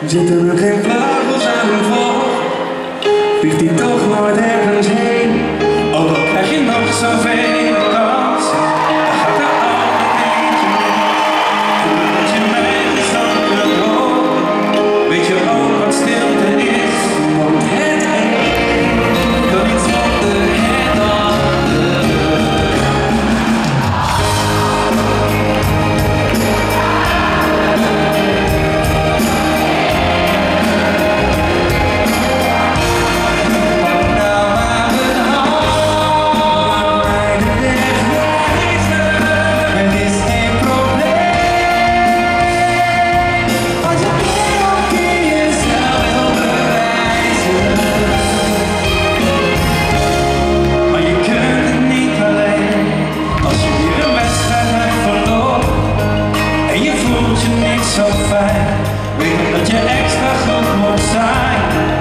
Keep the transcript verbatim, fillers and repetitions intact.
Zitten er geen vleugels aan hem voor, vliegt hij toch nooit ergens heen. Ook al krijg je nog zoveel kansen, dan gaat er altijd eentje mee. En als je mij gestoken hoort, weet je ook wat stilte is. Want het een kan niet zonder het andere. Zo fijn, weet dat je extra goed moet zijn.